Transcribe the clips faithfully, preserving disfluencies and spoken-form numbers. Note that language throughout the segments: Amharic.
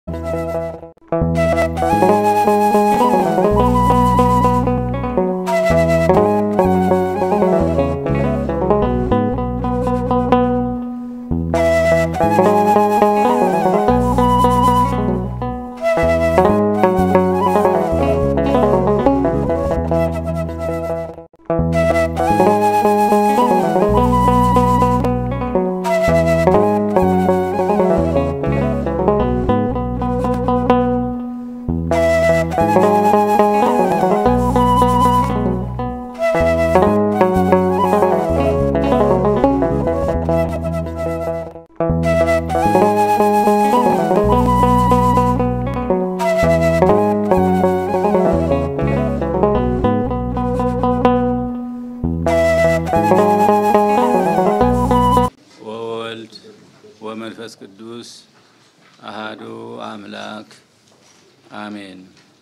ወወልድ ወመንፈስ ቅዱስ አሐዱ አምላክ አሜን።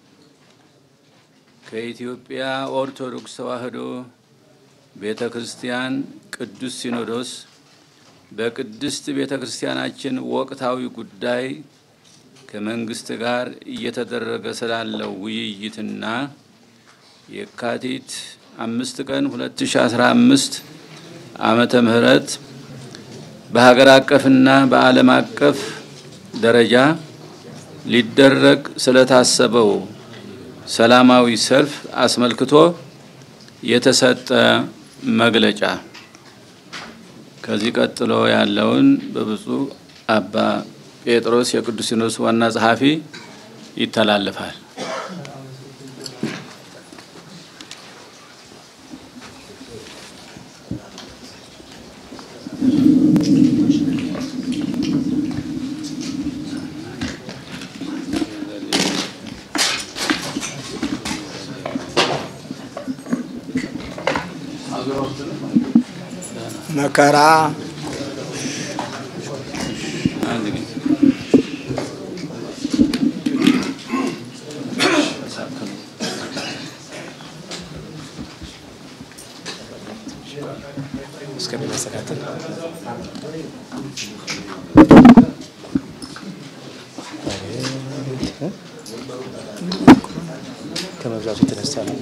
ከኢትዮጵያ ኦርቶዶክስ ተዋሕዶ ቤተክርስቲያን ቅዱስ ሲኖዶስ በቅድስት ቤተክርስቲያናችን ወቅታዊ ጉዳይ ከመንግስት ጋር እየተደረገ ስላለው ውይይትና የካቲት አምስት ቀን ሁለት ሺህ አስራ አምስት ዓመተ ምህረት በሀገር አቀፍና በዓለም አቀፍ ደረጃ ሊደረግ ስለታሰበው ሰላማዊ ሰልፍ አስመልክቶ የተሰጠ መግለጫ ከዚህ ቀጥሎ ያለውን በብፁዕ አባ ጴጥሮስ የቅዱስ ሲኖዶስ ዋና ጸሐፊ ይተላለፋል። መከራ እስከሚመሰካተል ከመብዛቱ የተነሳ ነው።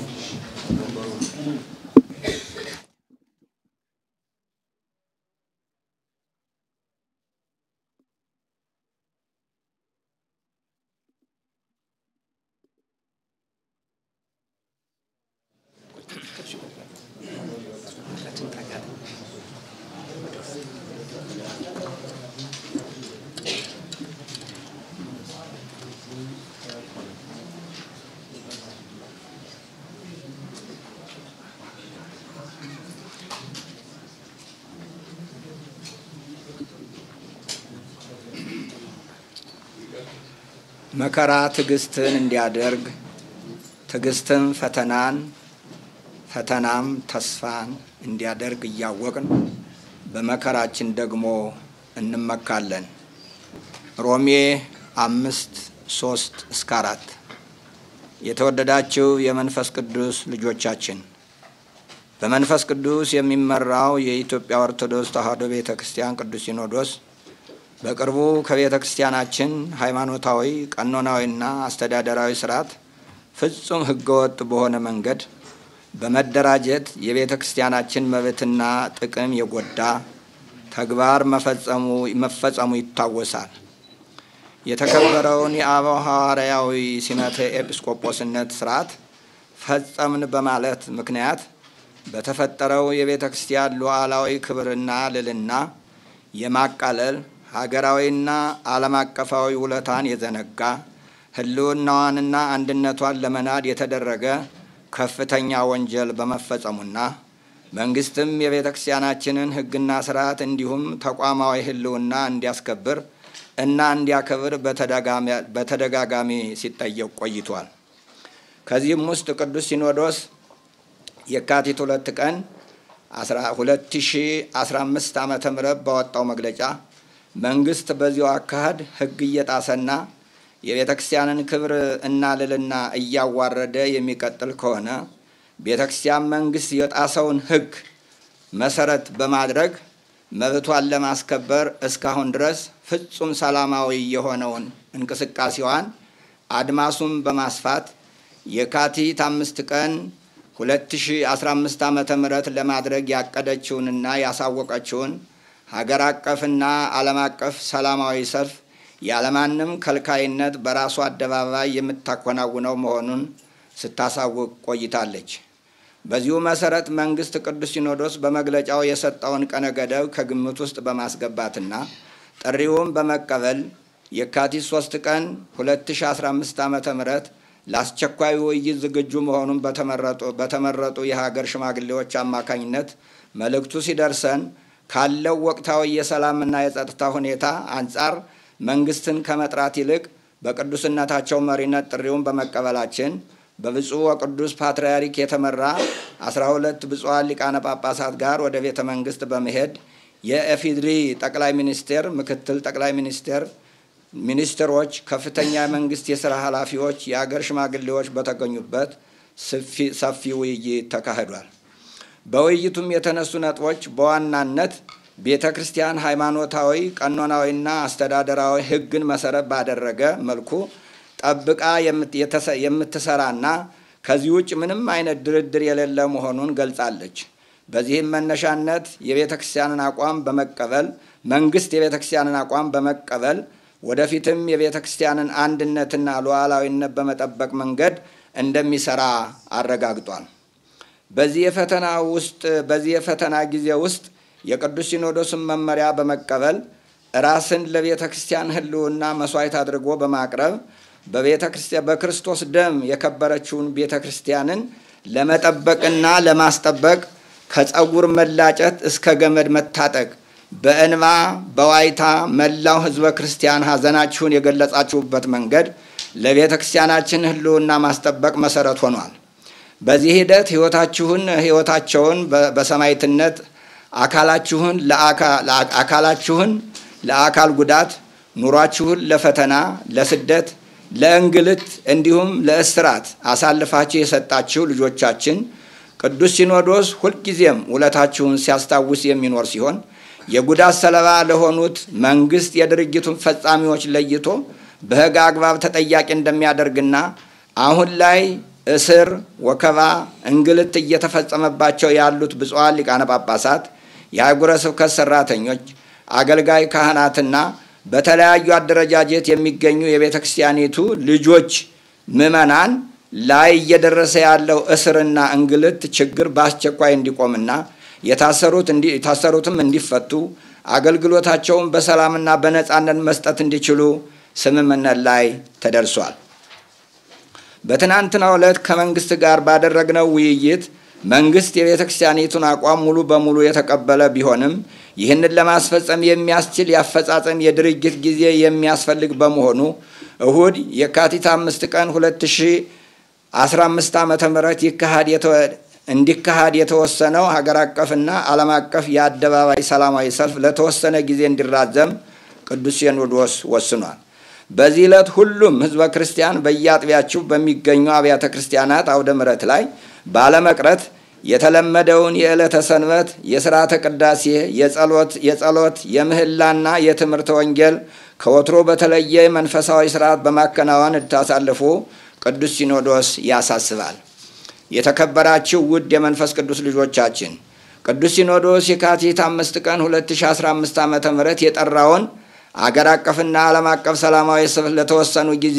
መከራ ትዕግስትን እንዲያደርግ ትዕግስትን ፈተናን ፈተናም ተስፋን እንዲያደርግ እያወቅን በመከራችን ደግሞ እንመካለን። ሮሜ አምስት ሶስት እስከ አራት የተወደዳችሁ የመንፈስ ቅዱስ ልጆቻችን በመንፈስ ቅዱስ የሚመራው የኢትዮጵያ ኦርቶዶክስ ተዋሕዶ ቤተክርስቲያን ቅዱስ ሲኖዶስ በቅርቡ ከቤተክርስቲያናችን ሃይማኖታዊ ቀኖናዊና አስተዳደራዊ ስርዓት ፍጹም ህገወጥ በሆነ መንገድ በመደራጀት የቤተክርስቲያናችን መብትና ጥቅም የጎዳ ተግባር መፈጸሙ መፈጸሙ ይታወሳል። የተከበረውን የአበው ሐዋርያዊ ሲመተ ኤጲስቆጶስነት ስርዓት ፈጸምን በማለት ምክንያት በተፈጠረው የቤተክርስቲያን ሉዓላዊ ክብርና ልዕልና የማቃለል ሀገራዊና ዓለም አቀፋዊ ውለታን የዘነጋ ህልውናዋንና አንድነቷን ለመናድ የተደረገ ከፍተኛ ወንጀል በመፈጸሙና መንግስትም የቤተክርስቲያናችንን ህግና ስርዓት እንዲሁም ተቋማዊ ህልውና እንዲያስከብር እና እንዲያከብር በተደጋጋሚ ሲጠየቅ ቆይቷል። ከዚህም ውስጥ ቅዱስ ሲኖዶስ የካቲት ሁለት ቀን ሁለት ሺህ አስራ አምስት ዓመተ ምህረት ባወጣው መግለጫ መንግስት በዚሁ አካሄድ ህግ እየጣሰና የቤተክርስቲያንን ክብር እና ልዕልና እያዋረደ የሚቀጥል ከሆነ ቤተክርስቲያን መንግስት የጣሰውን ህግ መሰረት በማድረግ መብቷን ለማስከበር እስካሁን ድረስ ፍጹም ሰላማዊ የሆነውን እንቅስቃሴዋን አድማሱን በማስፋት የካቲት አምስት ቀን ሁለት ሺህ አስራ አምስት ዓመተ ምህረት ለማድረግ ያቀደችውንና ያሳወቀችውን ሀገር አቀፍና ዓለም አቀፍ ሰላማዊ ሰልፍ ያለማንም ከልካይነት በራሷ አደባባይ የምታከናውነው መሆኑን ስታሳውቅ ቆይታለች። በዚሁ መሰረት መንግስት ቅዱስ ሲኖዶስ በመግለጫው የሰጠውን ቀነ ገደብ ከግምት ውስጥ በማስገባትና ጥሪውን በመቀበል የካቲት ሶስት ቀን ሁለት ሺህ አስራ አምስት ዓመተ ምህረት ለአስቸኳይ ውይይት ዝግጁ መሆኑን በተመረጡ በተመረጡ የሀገር ሽማግሌዎች አማካኝነት መልእክቱ ሲደርሰን ካለው ወቅታዊ የሰላምና የጸጥታ ሁኔታ አንፃር መንግስትን ከመጥራት ይልቅ በቅዱስነታቸው መሪነት ጥሪውን በመቀበላችን በብፁዕ ወቅዱስ ፓትርያርክ የተመራ አስራ ሁለት ብፁዓን ሊቃነ ጳጳሳት ጋር ወደ ቤተ መንግስት በመሄድ የኢፌዴሪ ጠቅላይ ሚኒስቴር፣ ምክትል ጠቅላይ ሚኒስቴር፣ ሚኒስትሮች፣ ከፍተኛ መንግስት የሥራ ኃላፊዎች፣ የሀገር ሽማግሌዎች በተገኙበት ሰፊ ውይይት ተካሂዷል። በውይይቱም የተነሱ ነጥቦች በዋናነት ቤተ ክርስቲያን ሃይማኖታዊ፣ ቀኖናዊና አስተዳደራዊ ሕግን መሰረት ባደረገ መልኩ ጠብቃ የምትሰራና ከዚህ ውጭ ምንም አይነት ድርድር የሌለ መሆኑን ገልጻለች። በዚህም መነሻነት የቤተ ክርስቲያንን አቋም በመቀበል መንግስት የቤተ ክርስቲያንን አቋም በመቀበል ወደፊትም የቤተ ክርስቲያንን አንድነትና ሉዓላዊነት በመጠበቅ መንገድ እንደሚሰራ አረጋግጧል። በዚህ የፈተና ውስጥ በዚህ የፈተና ጊዜ ውስጥ የቅዱስ ሲኖዶስን መመሪያ በመቀበል ራስን ለቤተ ክርስቲያን ህልውና መስዋዕት አድርጎ በማቅረብ በቤተ ክርስቲያን በክርስቶስ ደም የከበረችውን ቤተ ክርስቲያንን ለመጠበቅና ለማስጠበቅ ከጸጉር መላጨት እስከ ገመድ መታጠቅ በእንባ በዋይታ መላው ህዝበ ክርስቲያን ሐዘናችሁን የገለጻችሁበት መንገድ ለቤተ ክርስቲያናችን ህልውና ማስጠበቅ መሰረት ሆኗል። በዚህ ሂደት ህይወታችሁን ህይወታቸውን በሰማዕትነት አካላችሁን ለአካላችሁን ለአካል ጉዳት ኑሯችሁን ለፈተና ለስደት ለእንግልት እንዲሁም ለእስራት አሳልፋችሁ የሰጣችሁ ልጆቻችን ቅዱስ ሲኖዶስ ሁልጊዜም ውለታችሁን ሲያስታውስ የሚኖር ሲሆን የጉዳት ሰለባ ለሆኑት መንግስት የድርጊቱን ፈጻሚዎች ለይቶ በህግ አግባብ ተጠያቂ እንደሚያደርግና አሁን ላይ እስር፣ ወከባ፣ እንግልት እየተፈጸመባቸው ያሉት ብፁዓን ሊቃነ ጳጳሳት፣ የአህጉረ ስብከት ሰራተኞች፣ አገልጋይ ካህናትና በተለያዩ አደረጃጀት የሚገኙ የቤተ ክርስቲያኒቱ ልጆች ምእመናን ላይ እየደረሰ ያለው እስርና እንግልት ችግር በአስቸኳይ እንዲቆምና የታሰሩት እንዲ የታሰሩትም እንዲፈቱ አገልግሎታቸውን በሰላምና በነጻነት መስጠት እንዲችሉ ስምምነት ላይ ተደርሷል። በትናንትናው ዕለት ከመንግስት ጋር ባደረግነው ውይይት መንግስት የቤተ ክርስቲያኒቱን አቋም ሙሉ በሙሉ የተቀበለ ቢሆንም ይህንን ለማስፈጸም የሚያስችል ያፈጻጸም የድርጊት ጊዜ የሚያስፈልግ በመሆኑ እሁድ የካቲት አምስት ቀን ሁለት ሺህ አስራ አምስት ዓመተ ምህረት ይካሄድ እንዲካሄድ የተወሰነው ሀገር አቀፍና ዓለም አቀፍ የአደባባይ ሰላማዊ ሰልፍ ለተወሰነ ጊዜ እንዲራዘም ቅዱስ ሲኖዶስ ወስኗል። በዚህ ዕለት ሁሉም ህዝበ ክርስቲያን በየአጥቢያቸው በሚገኙ አብያተ ክርስቲያናት አውደ ምሕረት ላይ ባለመቅረት የተለመደውን የዕለተ ሰንበት የሥርዓተ ቅዳሴ የጸሎት የጸሎት የምህላና የትምህርተ ወንጌል ከወትሮ በተለየ መንፈሳዊ ሥርዓት በማከናወን እንድታሳልፉ ቅዱስ ሲኖዶስ ያሳስባል። የተከበራችሁ ውድ የመንፈስ ቅዱስ ልጆቻችን ቅዱስ ሲኖዶስ የካቲት አምስት ቀን ሁለት ሺህ አስራ አምስት ዓመተ ምህረት የጠራውን አገር አቀፍና ዓለም አቀፍ ሰላማዊ ሰልፍ ለተወሰኑ ጊዜ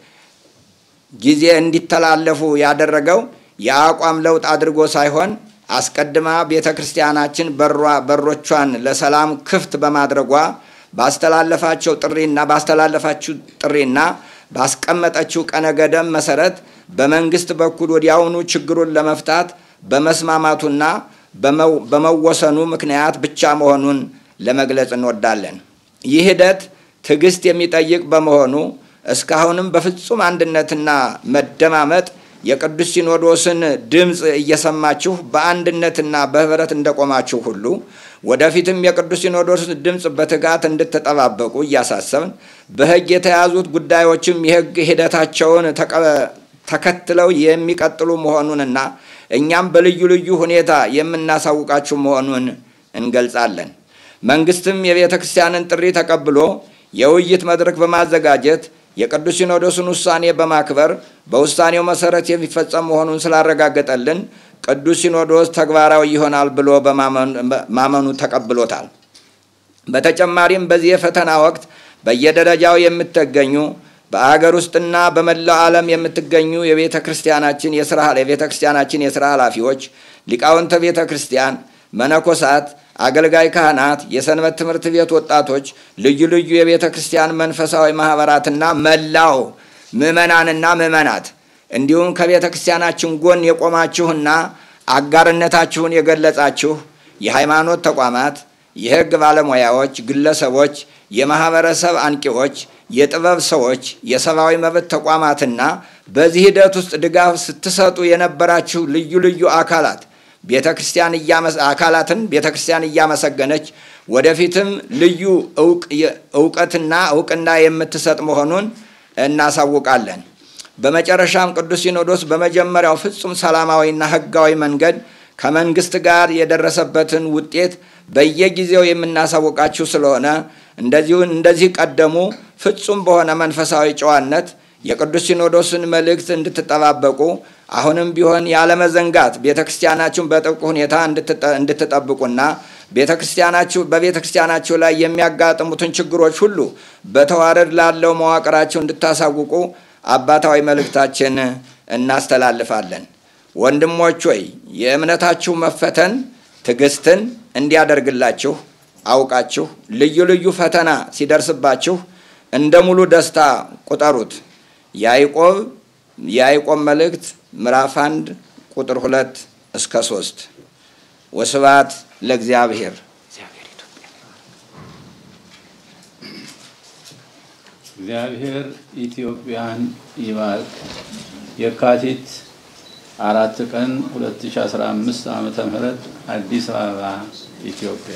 ጊዜ እንዲተላለፉ ያደረገው የአቋም ለውጥ አድርጎ ሳይሆን አስቀድማ ቤተ ክርስቲያናችን በሮቿን ለሰላም ክፍት በማድረጓ ባስተላለፋቸው ጥሪና ባስተላለፋችሁ ጥሪና ባስቀመጠችው ቀነ ገደብ መሰረት በመንግስት በኩል ወዲያውኑ ችግሩን ለመፍታት በመስማማቱና በመወሰኑ ምክንያት ብቻ መሆኑን ለመግለጽ እንወዳለን። ይህ ሂደት ትዕግስት የሚጠይቅ በመሆኑ እስካሁንም በፍጹም አንድነትና መደማመጥ የቅዱስ ሲኖዶስን ድምጽ እየሰማችሁ በአንድነትና በህብረት እንደቆማችሁ ሁሉ ወደፊትም የቅዱስ ሲኖዶስን ድምጽ በትጋት እንድትጠባበቁ እያሳሰብን በህግ የተያዙት ጉዳዮችም የህግ ሂደታቸውን ተከትለው የሚቀጥሉ መሆኑንና እኛም በልዩ ልዩ ሁኔታ የምናሳውቃችሁ መሆኑን እንገልጻለን። መንግስትም የቤተ ክርስቲያንን ጥሪ ተቀብሎ የውይይት መድረክ በማዘጋጀት የቅዱስ ሲኖዶስን ውሳኔ በማክበር በውሳኔው መሰረት የሚፈጸም መሆኑን ስላረጋገጠልን ቅዱስ ሲኖዶስ ተግባራዊ ይሆናል ብሎ በማመኑ ተቀብሎታል። በተጨማሪም በዚህ የፈተና ወቅት በየደረጃው የምትገኙ በአገር ውስጥና በመላው ዓለም የምትገኙ የቤተ ክርስቲያናችን የሥራ የቤተ ክርስቲያናችን የሥራ ኃላፊዎች፣ ሊቃውንተ ቤተ ክርስቲያን፣ መነኮሳት፣ አገልጋይ ካህናት፣ የሰንበት ትምህርት ቤት ወጣቶች፣ ልዩ ልዩ የቤተ ክርስቲያን መንፈሳዊ ማህበራትና መላው ምእመናንና ምእመናት እንዲሁም ከቤተ ክርስቲያናችን ጎን የቆማችሁና አጋርነታችሁን የገለጻችሁ የሃይማኖት ተቋማት፣ የሕግ ባለሙያዎች፣ ግለሰቦች፣ የማህበረሰብ አንቂዎች፣ የጥበብ ሰዎች፣ የሰብአዊ መብት ተቋማትና በዚህ ሂደት ውስጥ ድጋፍ ስትሰጡ የነበራችሁ ልዩ ልዩ አካላት ቤተክርስቲያን አካላትን ቤተክርስቲያን እያመሰገነች ወደፊትም ልዩ ዕውቀትና ዕውቅና የምትሰጥ መሆኑን እናሳውቃለን። በመጨረሻም ቅዱስ ሲኖዶስ በመጀመሪያው ፍጹም ሰላማዊና ሕጋዊ መንገድ ከመንግስት ጋር የደረሰበትን ውጤት በየጊዜው የምናሳውቃችሁ ስለሆነ እንደዚሁ እንደዚህ ቀደሙ ፍጹም በሆነ መንፈሳዊ ጨዋነት የቅዱስ ሲኖዶስን መልእክት እንድትጠባበቁ አሁንም ቢሆን ያለ መዘንጋት ቤተክርስቲያናችሁን በጥብቅ ሁኔታ እንድትጠብቁና ቤተክርስቲያናችሁ በቤተክርስቲያናችሁ ላይ የሚያጋጥሙትን ችግሮች ሁሉ በተዋረድ ላለው መዋቅራችሁ እንድታሳውቁ አባታዊ መልእክታችን እናስተላልፋለን። ወንድሞች ሆይ የእምነታችሁ መፈተን ትዕግስትን እንዲያደርግላችሁ አውቃችሁ ልዩ ልዩ ፈተና ሲደርስባችሁ እንደ ሙሉ ደስታ ቁጠሩት። ያዕቆብ ያዕቆብ መልእክት ምዕራፍ አንድ ቁጥር ሁለት እስከ ሶስት ወስብሐት ለእግዚአብሔር። እግዚአብሔር ኢትዮጵያን ይባርክ። የካቲት አራት ቀን ሁለት ሺህ አስራ አምስት ዓመተ ምህረት አዲስ አበባ ኢትዮጵያ።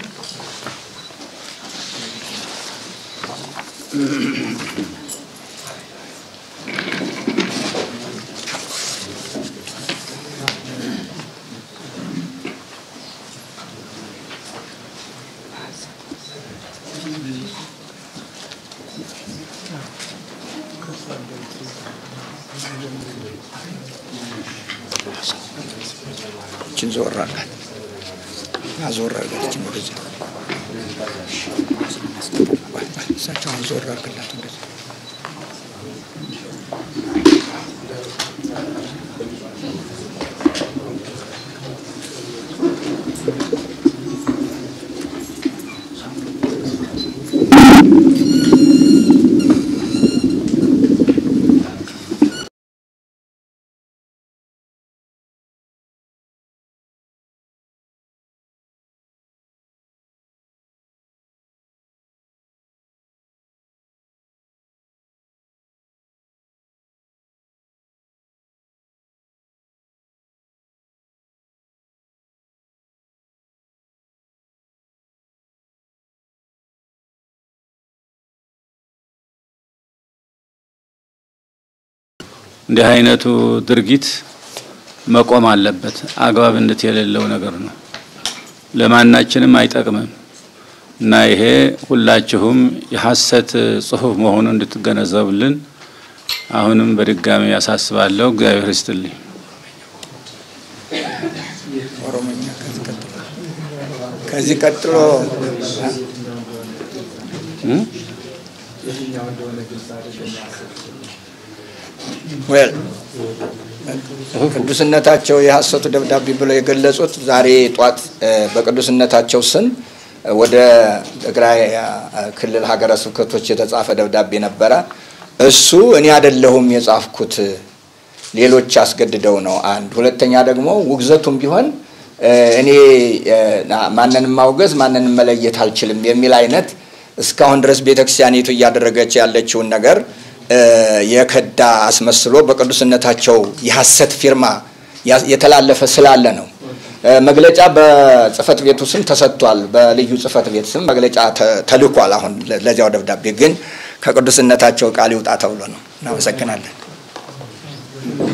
ዞር አርጋት አዞር አርጋት ወደዛ እሳቸው አዞር አርጋት ወደዛ እንዲህ አይነቱ ድርጊት መቆም አለበት። አግባብነት የሌለው ነገር ነው፣ ለማናችንም አይጠቅምም እና ይሄ ሁላችሁም የሐሰት ጽሑፍ መሆኑን እንድትገነዘቡልን አሁንም በድጋሚ ያሳስባለሁ። እግዚአብሔር ይስጥልኝ። ኦሮሞኛ ከዚህ ቀጥሎ ወል ቅዱስነታቸው የሐሰቱ ደብዳቤ ብለው የገለጹት ዛሬ ጧት በቅዱስነታቸው ስም ወደ ትግራይ ክልል ሀገረ ስብከቶች የተጻፈ ደብዳቤ ነበረ። እሱ እኔ አይደለሁም የጻፍኩት ሌሎች አስገድደው ነው። አንድ ሁለተኛ ደግሞ ውግዘቱም ቢሆን እኔ ማንንም ማውገዝ ማንንም መለየት አልችልም የሚል አይነት እስካሁን ድረስ ቤተክርስቲያኒቱ እያደረገች ያለችውን ነገር የከዳ አስመስሎ በቅዱስነታቸው የሐሰት ፊርማ የተላለፈ ስላለ ነው። መግለጫ በጽፈት ቤቱ ስም ተሰጥቷል። በልዩ ጽፈት ቤት ስም መግለጫ ተልኳል። አሁን ለዚያው ደብዳቤ ግን ከቅዱስነታቸው ቃል ይውጣ ተብሎ ነው። እናመሰግናለን።